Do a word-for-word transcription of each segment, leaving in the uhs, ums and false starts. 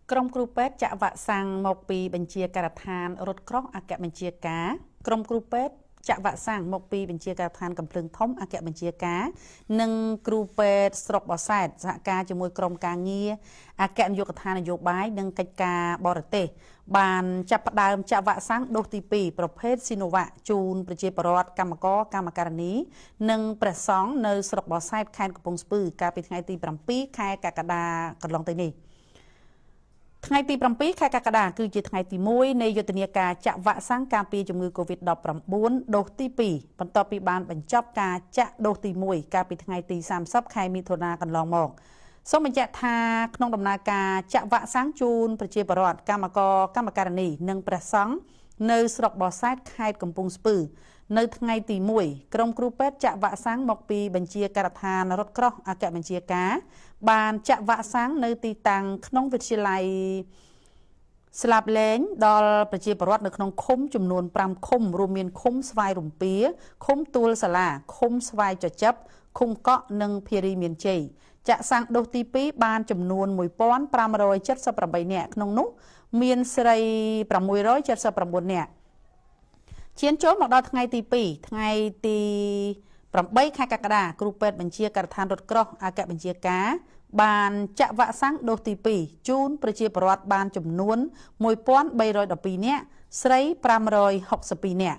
ក្រុមគ្រូពេទ្យចាក់វ៉ាក់សាំងមកពីបញ្ជាការដ្ឋានរថក្រោះអគ្គបញ្ជាការក្រុមគ្រូពេទ្យចាក់វ៉ាក់សាំងមកពីបញ្ជាការដ្ឋានកំភ្លើងធំអគ្គបញ្ជាការនិងគ្រូពេទ្យស្រុកបរសែតសហការជាមួយក្រុមការងារអគ្គនាយកដ្ឋាននយោបាយនិងកិច្ចការបរទេសបានចាប់ផ្ដើមចាក់វ៉ាក់សាំងដូសទីពីរប្រភេទស៊ីណូវ៉ាក់ជូនប្រជាពលរដ្ឋកម្មករកម្មការិនីនិងព្រះសង្ឃនៅស្រុកបរសែតខេត្តកំពង់ស្ពឺកាលពីថ្ងៃទីប្រាំពីរខែកក្កដាកន្លងទៅនេះថ្ងៃទីប្រាំពីរខែកក្កដាគឺជាថ្ងៃទីមួយនៃយុទ្ធនាការចាក់វ៉ាក់សាំងការពារជំងឺ កូវីដ ដប់ប្រាំបួន ដូសទីពីរបន្ទាប់ពីបានបញ្ចប់ការចាក់ដូសទីមួយកាលពីថ្ងៃទីសាមសិបខែមិថុនាកន្លងមកសូមបញ្ជាក់ថាក្នុងដំណើរការចាក់វ៉ាក់សាំងជូនប្រជាពលរដ្ឋកម្មករកម្មការិនីនិងព្រះសង្ឃនៅស្រុកបរសែតខេត្តកំពង់ស្ពឺនៅថ្ងៃទីមួយក្រុមគ្រូពេទ្យចាក់វ៉ាក់សាំងមកពីបញ្ជាការដ្ឋានរថក្រោះអគ្គបញ្ជាការបានចាក់វ៉ាក់សាំងនៅទីតាំងក្នុងវិទ្យាល័យស្លាប់លែងដល់ប្រជាពលរដ្ឋនៅក្នុងឃុំចំនួនប្រាំឃុំរួមមានឃុំស្វាយរំពាឃុំទួលសាលាឃុំស្វាយចចិបឃុំកក់និងភារីមានជ័យចាក់សាំងដូសទីពីរបានចំនួនមួយពាន់ប្រាំរយចិតសិបប្រាំបីនាក់ក្នុងនោះមានស្រីប្រាំមួយរយចិតសិបប្រាំបួននាក់ឈានចូលមកដល់ថ្ងៃទីពីរថ្ងៃទីប្រាំបីខែកក្កដាគ្រូពេទ្យបញ្ជាការដ្ឋានរថក្រោះអគ្គបញ្ជាការបានចាក់វ៉ាក់សាំងដូសទីពីរជូនប្រជាពលរដ្ឋបានចំនួនមួយពាន់បីរយដប់ពីរនាក់ស្រីប្រាំរយហុកសិបពីរនាក់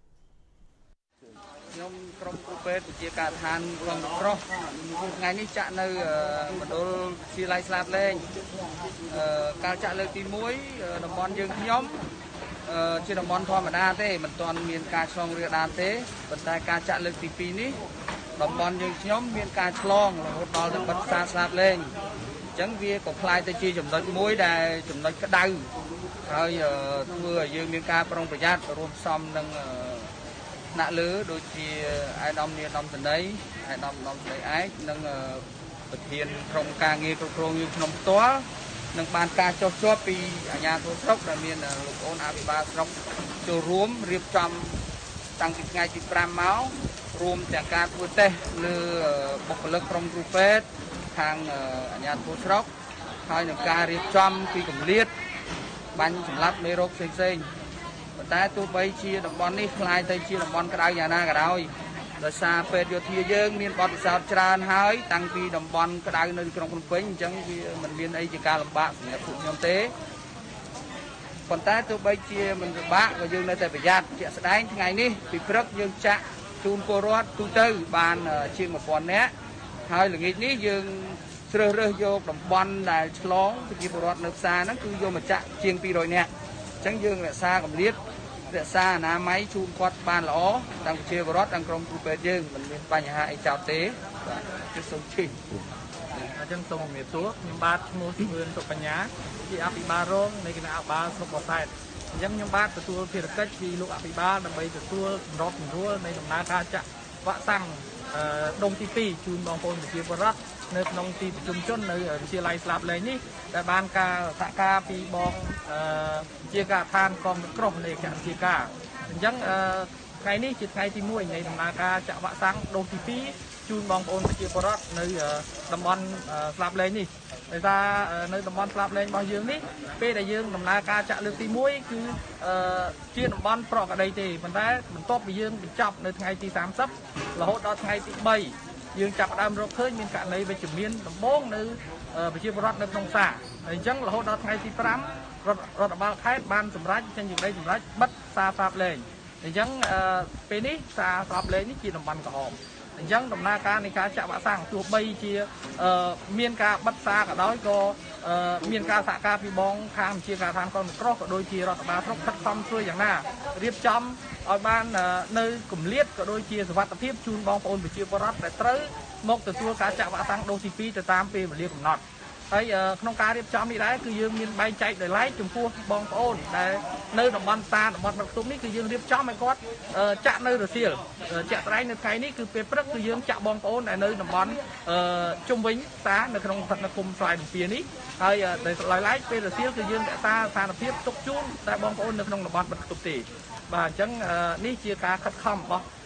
ខ្ញុំក្រុមគ្រូពេទ្យវិទ្យាការដ្ឋានរថក្រោះថ្ងៃនេះចាក់នៅមណ្ឌលវិទ្យាល័យស្លាប់លែងការចាក់លើកទីមួយតំបន់យើងខ្ញុំជាតំបន់ធម្មតាទេមិនទាន់មានការឆ្លងរាលដាលទេប៉ុន្តែការចាក់លើកទីពីរនេះតំបន់យើងខ្ញុំមានការឆ្លងរហូតដល់ទៅបិទផ្សារស្លាប់លែងអញ្ចឹងវាក៏คล้ายទៅជាចំណុចមួយដែលចំណុចក្តៅហើយធ្វើឲ្យយើងមានការប្រុងប្រយ័ត្នរួមផ្សំនឹងថ្នាក់លើដូចជាអាយដាមនាដាមតន័យអាយដាមដាមតន័យឯកនិងប្រធានក្រុមការងារគ្រប់គ្រងយើងខ្ញុំផ្ទាល់នឹងបានការចុះជាប់ពីអាជ្ញាធរស្រុកដែលមានលោកអូនអភិបាលស្រុកចូលរួមរៀបចំតាំងពីថ្ងៃទីប្រាំមករួមទាំងការធ្វើតេស្តលើបុគ្គលិកក្រុមគ្រូពេទ្យខាងអាជ្ញាធរស្រុកហើយនឹងការរៀបចំពីកម្រិតបាញ់សម្លាប់មេរោគផ្សេងៗប៉ុន្តែទោះបីជាតំបន់នេះคล้ายទៅជាតំបន់ក្តៅយ៉ាងណាក៏ដោយដោយសារពេទ្យយោធាយើងមានបទពិសោធន៍ច្រើនហើយតាំងពីតំបន់ក្តៅនៅក្រុងភ្នំពេញអញ្ចឹងវាមិនមានអីជាការលំបាកសម្រាប់ពួកខ្ញុំទេប៉ុន្តែទោះបីជាមិនលំបាកក៏យើងនៅតែប្រយ័ត្នជាក់ស្ដែងថ្ងៃនេះពីព្រឹកយើងចាក់ជូនពលរដ្ឋទូទៅបានជាងមួយពាន់នាក់ហើយល្ងាចនេះយើងជ្រើសរើសយកតំបន់ដែលឆ្លងប្រជាពលរដ្ឋនៅផ្សារហ្នឹងគឺយកមកចាក់ជាងពីររយនាក់អញ្ចឹងយើងរក្សាកម្រិតរក្សាអនាម័យជូនគាត់បានល្អទាំងប្រជាពលរដ្ឋទាំងក្រុមគ្រូពេទ្យយើងមិនមានបញ្ហាអីចោតទេបាទគឺសូមជិះអញ្ចឹងសូមជំរាបសួរខ្ញុំបាទឈ្មោះជំរឿនសុបញ្ញាជាអភិបាលរងនៃគណៈអភិបាលស្រុកបរសែតអញ្ចឹងខ្ញុំបាទទទួលភារកិច្ចពីលោកអភិបាលដើម្បីទទួលសម្របសម្រួលនៃដំណើរការចាក់វ៉ាក់សាំងដុំទីពីរជូនបងប្អូនប្រជាពលរដ្ឋនៅក្នុងទីប្រជុំជននៅវិទ្យាល័យស្លាប់លែងនេះដែលបានការសហការពីបងជាការដ្ឋានកងក្រោះនៃអគ្គបញ្ជាការអញ្ចឹងថ្ងៃនេះជាថ្ងៃទីមួយនៃដំណើរការចាក់វ៉ាក់សាំងដូសទីពីរជូនបងប្អូនប្រជាពលរដ្ឋនៅតំបន់ស្លាប់លែងនេះដោយសារនៅតំបន់ស្លាប់លែងរបស់យើងនេះពេលដែលយើងដំណើរការចាក់លើកទីមួយគឺជាតំបន់ប្រកក្តីទេប៉ុន្តែបន្ទាប់ពីយើងបញ្ចប់នៅថ្ងៃទីសាមសិបរហូតដល់ថ្ងៃទីបីយើងចាប់ផ្ដើមរកឃើញមានករណីវិជ្ជមានដំបូងនៅប្រជាពលរដ្ឋនៅក្នុងផ្សារហើយអញ្ចឹងរហូតដល់ថ្ងៃទីប្រាំរដ្ឋបាលខេត្តបានសម្រេចចេញសេចក្តីសម្រេចបិទផ្សារស្លាប់លែងអញ្ចឹងពេលនេះផ្សារស្លាប់លែងនេះជាតំបន់ក្រហមអញ្ចឹងដំណើរការនៃការចាក់វ៉ាក់សាំងទោះបីជាមានការបិទផ្សារក៏ដោយក៏មានការសហការពីបងខាងវិទ្យាការដ្ឋានកងក្រោះក៏ដូចជារដ្ឋបាលស្រុកខិតខំជួយយ៉ាងណារៀបចំឲ្យបាននៅគម្លាតក៏ដូចជាសុវត្ថិភាពជូនបងប្អូនប្រជាពលរដ្ឋដែលត្រូវមកទទួលការចាក់វ៉ាក់សាំងដូសទីពីរទៅតាមពេលវេលាកំណត់ហើយក្នុងការរៀបចំនេះដែរគឺយើងមានបែងចែកដោយឡែកចំពោះបងប្អូនដែលនៅតំបន់ផ្សារតំបន់បឹកខ្ទប់នេះគឺយើងរៀបចំឲ្យគាត់ចាក់នៅរសៀលចាក់ត្រែងនៅថ្ងៃនេះគឺពេលព្រឹកគឺយើងចាក់បងប្អូនដែលនៅតំបន់ជុំវិញផ្សារនៅក្នុងស្ថិតនៅគុំស្វាយរំពានេះហើយដោយឡែកពេលរសៀលគឺយើងរក្សាស្ថានភាពទុកជូនតែបងប្អូននៅក្នុងតំបន់បឹកខ្ទប់ទេបាទអញ្ចឹងនេះជាការខិតខំរបស់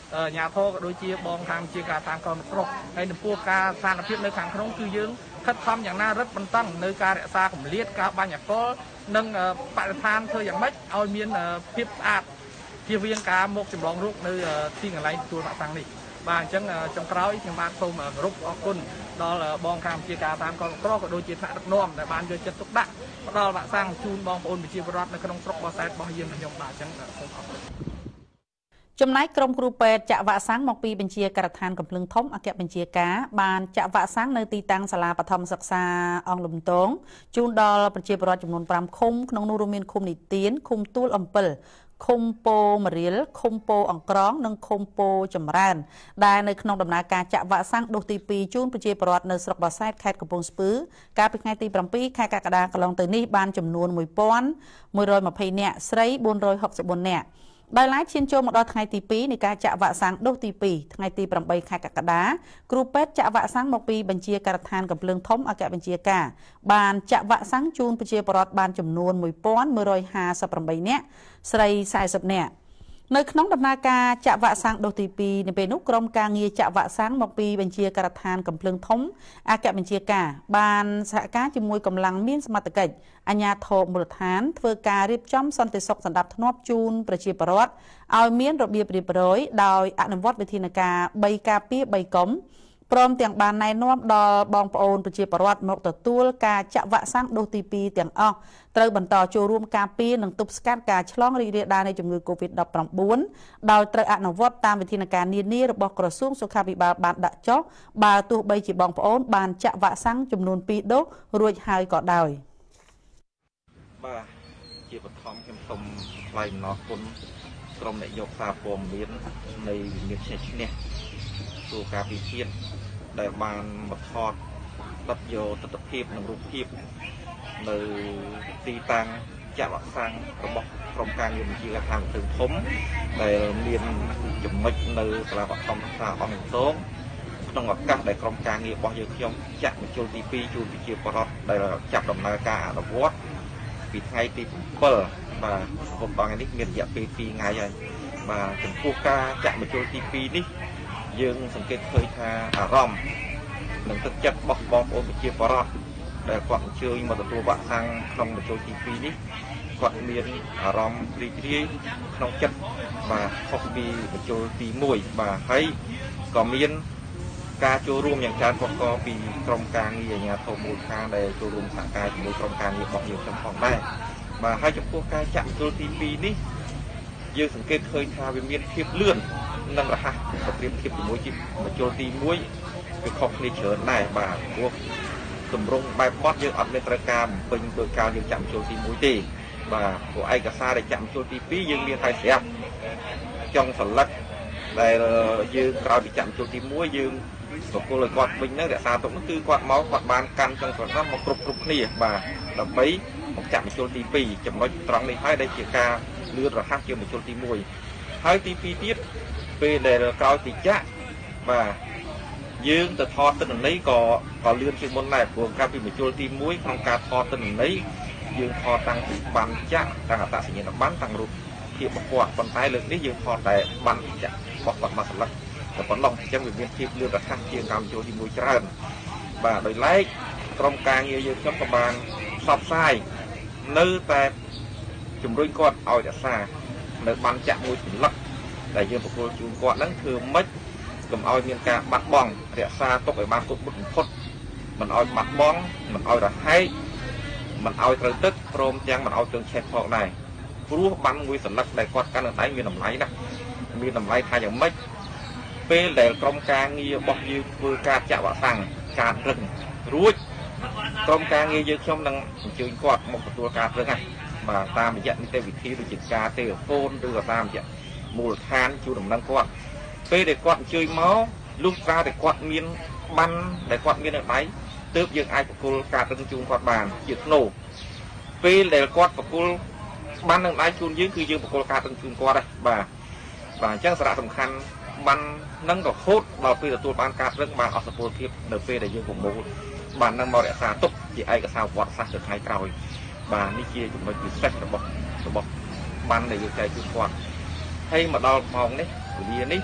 nhà thô đôi chia bong tham chia cả tham con trục hay là pua ca san phiếp nơi hàng không cứ dương khất thămอย่างน่าrất bận tăng nơi ca đại xa cũng liệt ca ban nhạc có nâng bạn than thôiอย่างmấy ao miên phiếp ạt chia viên cá một chùm bóng rút nơi thiên ở lại chùa bạc tăng đi và chẳng trong cáo thì bạn không rút ở quân đó là bong tham chia cả tham con trục đôi chia thạ được nom để bạn chơi chất tốc đạn đó bạn sang chun bong ôn bị chia bọt nơi con trục bò sát bò hiên nhom bà chẳng không học ចំណាយក្រុមគ្រូពេទ្យចាក់វ៉ាក់សាំងមកពីបញ្ជាការដ្ឋានកំភ្លឹងធំអគ្គបញ្ជាការបានចាក់វ៉ាក់សាំងនៅទីតាំងសាលាបឋមសិក្សាអង្គលំទងជូនដល់ប្រជាពលរដ្ឋចំនួនfiveឃុំក្នុងនោះរួមមានឃុំនីទៀនឃុំទួលអំពិលឃុំពោមរៀលឃុំពោអង្ក្រងនិងឃុំពោចម្រើនដែលនៅក្នុងដំណើរការចាក់វ៉ាក់សាំងដូសទីtwoជូនប្រជាពលរដ្ឋនៅស្រុកបាសែតខេត្តកំពង់ស្ពឺកាលពីថ្ងៃទីsevenខែកក្កដាកន្លងទៅនេះបានចំនួនone thousand one hundred twentyនាក់ស្រីfour hundred sixty-fourនាក់ដោយឡែកឈានចូលមកដល់ថ្ងៃទីtwoនៃការចាក់វ៉ាក់សាំងដូសទីtwoថ្ងៃទីeightខែកក្កដាគ្រូពេទ្យចាក់វ៉ាក់សាំងមកពីបញ្ជាការដ្ឋានកំភ្លើងធំអគ្គបញ្ជាការបានចាក់វ៉ាក់សាំងជូនប្រជាពលរដ្ឋបានចំនួនone thousand one hundred fifty-eightនាក់ស្រីfortyនាក់នៅក្នុងដំណើរការចាក់វ៉ាក់សាំងដូសទីtwoនៅពេលនោះក្រុមការងារចាក់វ៉ាក់សាំងមកពីបញ្ជាការដ្ឋានកំភ្លើងធំអគ្គបញ្ជាការបានសហការជាមួយកម្លាំងមានសមត្ថកិច្ចអាជ្ញាធរមូលដ្ឋានធ្វើការរៀបចំសន្តិសុខសណ្ដាប់ធ្នាប់ជូនប្រជាពលរដ្ឋឲ្យមានរបៀបរៀបរយដោយអនុវត្តវិធានការthreeការពារthreeកុំព្រមទាំងបានណែនាំដល់បងប្អូនប្រជាពលរដ្ឋមកទទួលការចាក់វ៉ាក់សាំងដូសទីtwoទាំងអស់ត្រូវបន្តចូលរួមការពារនិងទប់ស្កាត់ការឆ្លងរីករាលដាលនៃជំងឺ COVID nineteen ដោយត្រូវអនុវត្តតាមវិធានការនានារបស់ក្រសួងសុខាភិបាលបានដាក់ចុះបើទោះបីជាបងប្អូនបានចាក់វ៉ាក់សាំងចំនួនtwoដូសរួចហើយក៏ដោយបាទជាបឋមខ្ញុំសូមថ្លែងអំណរគុណក្រុមអ្នកយកសារព័ត៌មាននៃវិមានឈ្នះឈ្នះទូការពិភាក្សាដែលបានមកថតបិទយកទស្សនវិជ្ជានិងរូបភាពនៅទីតាំងចាក់វ៉ាក់សាំងរបស់ក្រុមការងារវិជាការធំធំដែលមានចំណុចនៅសាលាបឋមសិក្សាអង្គលំទងក្នុងឱកាសដែលក្រុមការងាររបស់យើងខ្ញុំចាក់បញ្ចូលទីtwoជូនប្រជាពលរដ្ឋដែលចាប់ដំណើរការអនុវត្តពីថ្ងៃទីsevenបាទผมដល់ថ្ងៃនេះមានរយៈពេលtwoថ្ងៃហើយបាទចំពោះការចាក់បញ្ចូលទីtwoនេះយើងសង្កេតឃើញថាអារម្មណ៍និងទឹកចិត្តរបស់បងប្អូនប្រជាពលរដ្ឋដែលគាត់អញ្ជើញមកទទួលវ៉ាក់សាំងក្នុងបញ្ចូលទីtwoនេះគាត់មានអារម្មណ៍រីករាយក្នុងចិត្តបាទខុសពីបញ្ចូលទីoneបាទហើយក៏មានការចូលរួមយ៉ាងច្រើនកកពីក្រុមការងារអាជ្ញាធរមូលដ្ឋានដែលចូលរួមសហការជាមួយក្រុមការងាររបស់យើងទាំងផងដែរបាទហើយចំពោះការចាក់បញ្ចូលទីtwoនេះយើងសង្កេតឃើញថាវាមានភាពលឿននិងរហ័សប្រប្រៀបធៀបជាមួយបញ្ចូលទីoneវាខុសគ្នាច្រើនដែរបាទព្រោះទម្រង់បែបបត់យើងអត់មានត្រូវការបំពេញដោយការយើងចាក់បញ្ចូលទីoneទេបាទព្រោះឯកសារដែលចាក់បញ្ចូលទីtwoយើងមានហើយស្រាប់ចុងសន្លឹកដែលយើងក្រោយពីចាក់បញ្ចូលទីoneយើងបកគលឲ្យគាត់វិញហ្នឹងរក្សាទុកនោះគឺគាត់មកគាត់បានកាន់ចុងសន្លឹកមកគ្រប់គ្រប់គ្នាបាទដើម្បីមកចាក់បញ្ចូលទីtwoចំណុចត្រង់នេះហើយដែលជាការលឿនរហ័សជាបញ្ចូលទីoneហើយទីtwoទៀតពេលដែលក្រោយពីចាក់បាទយើងទៅថតទិន្នន័យក៏ក៏លឿនជាងមុនដែរព្រោះកាលពីបញ្ចូលទីoneក្នុងការថតទិន្នន័យយើងថតតាំងពីបានចាក់តាំងអត្តសញ្ញាណប័ណ្ណតាំងរូបភាពរបស់គាត់ប៉ុន្តែលើកនេះយើងថតតែប័ណ្ណចាក់របស់គាត់មកសន្លឹកតែប៉ុណ្ណោះអញ្ចឹងវាមានភាពលឿនរហ័សជាងការបញ្ចូលទីoneច្រើនបាទដោយឡែកក្រុមការងារយើងខ្ញុំក៏បានផ្សព្វផ្សាយនៅតែជំរុញគាត់ឲ្យរក្សានៅប័ណ្ណចាក់មួយសន្លឹកដែលយើងប្រគល់ជូនគាត់ហ្នឹងធ្វើម៉េចកុំឲ្យមានការបាត់បង់រក្សាទុកឲ្យបានគ្រប់មុខបំផុតមិនឲ្យបាត់បង់មិនឲ្យរហែកមិនឲ្យត្រូវទឹកព្រមទាំងមិនឲ្យទើងឆេះផងដែរព្រោះប័ណ្ណមួយសន្លឹកដែលគាត់កាន់នៅដៃមានតម្លៃណាស់មានតម្លៃថាយ៉ាងម៉េចពេលដែលក្រុមការងាររបស់យើងធ្វើការចាក់វ៉ាក់សាំងការរឹងរួចក្រុមការងារយើងខ្ញុំនឹងអញ្ជើញគាត់មកទទួលការរឹងហ្នឹងបាទតាមរយៈនីតិវិធីដូចជាការទេហ្វូនឬក៏តាមរយៈមូលដ្ឋានជួយដំណឹងគាត់ពេលដែលគាត់អញ្ជើញមកលុះត្រាតែគាត់មានប័ណ្ណដែលគាត់មាននៅដៃទើបយើងអាចបកគលការរឹងជូនគាត់បានជាធ្នូពេលដែលគាត់បកគលប័ណ្ណនៅដៃជូនយើងគឺយើងបកគលការរឹងជូនគាត់ដែរបាទបាទអញ្ចឹងសារៈសំខាន់ប័ណ្ណនឹងរហូតដល់ពេលទទួលបានការរឹងបានអស់សុពលភាពនៅពេលដែលយើងប្រមូលបាននឹងមករក្សាទុកជាឯកសារវត្តសាស្ត្រទៅថ្ងៃក្រោយបាទនេះជាចំណុចពិសេសរបស់របស់ប័ណ្ណដែលយើងចែកជូនគាត់ហើយមកដល់ម៉ោងនេះវេលានេះ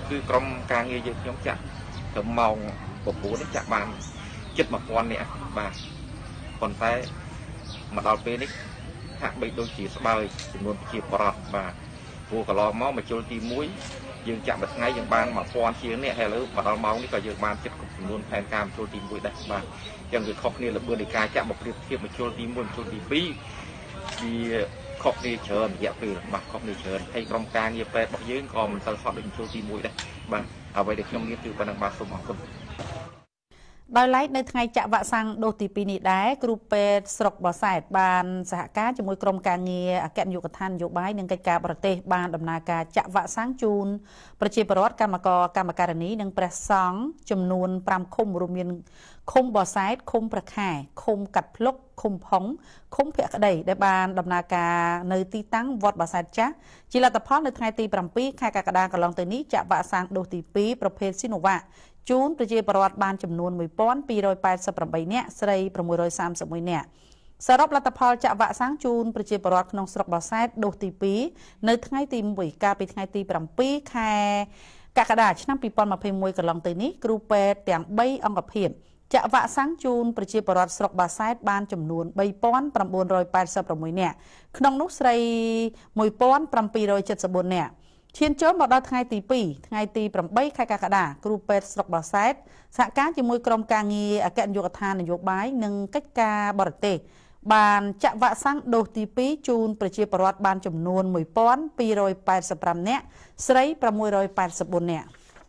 គឺក្រុមការងារយើងខ្ញុំចាក់ត្រឹមម៉ោងប្រពន្ធនេះចាក់បានជិត một nghìn នាក់បាទប៉ុន្តែមកដល់ពេលនេះហាក់បីដូចជាស្បើយចំនួនប្រជាពលរដ្ឋបាទព្រោះកន្លងមកមកជុលទីមួយយើងចាក់មួយថ្ងៃយើងបាន một nghìn ជាងនេះហើយឥឡូវមកដល់ម៉ោងនេះក៏យើងបានជិតគ្រប់ចំនួនផែនការមកជុលទីមួយដែរបាទអញ្ចឹងវាខុសគ្នាល្បឿននៃការចាក់មកប្រៀបធៀបមកជុលទីមួយមកជុលទីពីរវាខុសគ្នាច្រើនរយៈពេលបាទខុសគ្នាច្រើនហើយក្រុមការងារពេទ្យរបស់យើងក៏មិនសូវហត់ដូចជុលទីមួយដែរបាទអ្វីដែលខ្ញុំមានគឺប៉ុណ្ណឹងបាទសូមអរគុណដោយឡែកនៅថ្ងៃចាក់វ៉ាក់សាំងដូសទីពីរនេះដែរគ្រូពេទ្យស្រុកបរសែតបានសហការជាមួយក្រុមការងារអគ្គនាយកដ្ឋាននយោបាយនិងកិច្ចការបរទេសបានដំណើរការចាក់វ៉ាក់សាំងជូនប្រជាពលរដ្ឋកម្មករកម្មការិនីនិងព្រះសង្ឃចំនួន ប្រាំ ឃុំរួមមានឃុំបរសែតឃុំប្រខែឃុំកាត់ភ្លុកឃុំផុងឃុំភក្តីដែលបានដំណើរការនៅទីតាំងវត្តបរសែតចាស់ជាលទ្ធផលនៅថ្ងៃទី ប្រាំពីរ ខែកក្កដាកន្លងទៅនេះចាក់វ៉ាក់សាំងដូសទីពីរប្រភេទស៊ីណូវ៉ាក់ជូនប្រជាពលរដ្ឋបានចំនួន một nghìn hai trăm tám mươi tám នាក់ស្រី sáu trăm ba mươi mốt នាក់សរុបលទ្ធផលចាក់វ៉ាក់សាំងជូនប្រជាពលរដ្ឋក្នុងស្រុកបរសែតដូសទីពីរនៅថ្ងៃទីមួយកាលពីថ្ងៃទី ប្រាំពីរ ខែកក្កដាឆ្នាំ ពីរពាន់ម្ភៃមួយកន្លងទៅនេះគ្រូពេទ្យទាំង បី អង្គភាពចាក់វ៉ាក់សាំងជូនប្រជាពលរដ្ឋស្រុកបរសែតបានចំនួន ba nghìn chín trăm tám mươi sáu នាក់ក្នុងនោះស្រី một nghìn bảy trăm bảy mươi tư នាក់ឈានចូលមកដល់ថ្ងៃទីពីរថ្ងៃទី ប្រាំបី ខែកក្កដាគ្រូពេទ្យស្រុកបរសែតសហការជាមួយក្រុមការងារអគ្គនាយកដ្ឋាននយោបាយនិងកិច្ចការបរទេសបានចាក់វ៉ាក់សាំងដូសទីពីរជូនប្រជាពលរដ្ឋបានចំនួន một nghìn hai trăm tám mươi tám នាក់ស្រី sáu trăm ba mươi tư នាក់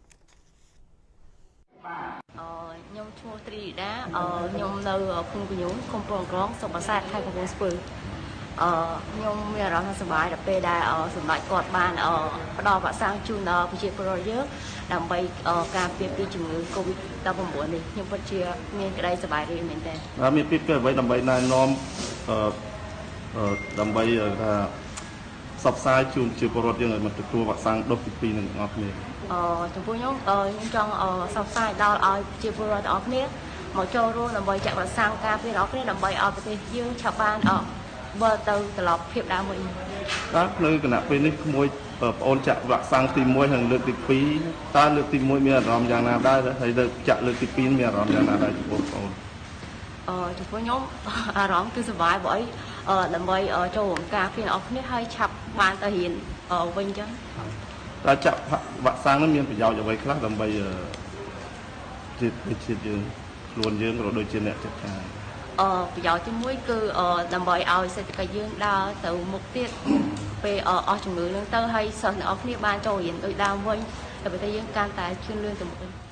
ខ្ញុំឈ្មោះត្រីដាខ្ញុំនៅភូមិកញ្ញូឃុំប្រងក្រងស្រុកបរសែតខេត្តកំពង់ស្ពឺអឺខ្ញុំមានអារម្មណ៍ថាសប្បាយដល់ពេលដែលសម្ដេចគាត់បានផ្ដល់វ៉ាក់សាំងជូនដល់ប្រជាពលរដ្ឋយើងដើម្បីការពារពីជំងឺ កូវីដ ដប់ប្រាំបួន នេះខ្ញុំពិតជាមានក្តីសប្បាយរីកមែនទែនបាទមានពីពីអ្វីដើម្បីណែនាំអឺដើម្បីថាផ្សព្វផ្សាយជូនប្រជាពលរដ្ឋយើងឲ្យមកទទួលវ៉ាក់សាំងដូសទីពីរនឹងអស់គ្នាអឺចំពោះខ្ញុំខ្ញុំចង់ផ្សព្វផ្សាយដល់ឲ្យប្រជាពលរដ្ឋទាំងអស់គ្នាមកចូលរួមដើម្បីចាក់វ៉ាក់សាំងការពារដល់គ្នាដើម្បីឲ្យប្រទេសយើងឆាប់បានបើទៅត្រឡប់ភាពដើមវិញបាទនៅគណៈពេលនេះក្មួយបងប្អូនចាក់វ៉ាក់សាំងទីមួយហើយលើកទីពីរតើលើកទីមួយមានអារម្មណ៍យ៉ាងណាដែរហើយលើកចាក់លើកទីពីរមានអារម្មណ៍យ៉ាងណាដែរចំពោះបងប្អូនអឺចំពោះខ្ញុំអារម្មណ៍គឺសប្បាយបើអីដើម្បីចូលរួមការពារអស់គ្នាហើយឆាប់បានទៅរៀនវិញអញ្ចឹងតើចាក់វ៉ាក់សាំងនេះមានប្រយោជន៍អ្វីខ្លះដើម្បីជាតិជាតិយើងខ្លួនយើងក៏ដូចជាអ្នកចាត់ការអឺប្រយោជន៍ទីមួយគឺដើម្បីឲ្យសេដ្ឋកិច្ចយើងដើរទៅមុខទៀតពេលអស់ជំងឺនឹងទៅហើយសិស្សអ្នកនរគ្នាបានចូលរៀនដូចដើមវិញតែប្រទេសយើងកាន់តែជឿនលឿនទៅមុខ